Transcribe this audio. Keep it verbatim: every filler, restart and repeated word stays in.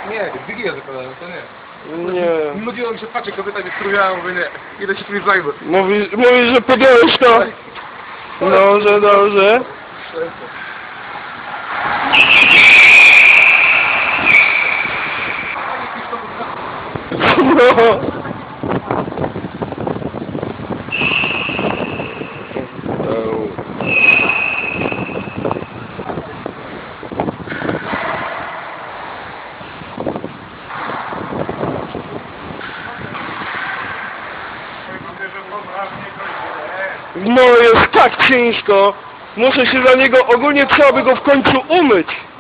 Nie, dźwignię zakładałem, to nie. Nie. Nudziło mi się, patrzę, kobieta mnie strujała, mówię nie, ile się tu nie zajmę. Mówisz, mówisz, że podjąłeś to? Dobrze, dobrze. No. No jest tak ciężko. Muszę się za niego, ogólnie trzeba by go w końcu umyć.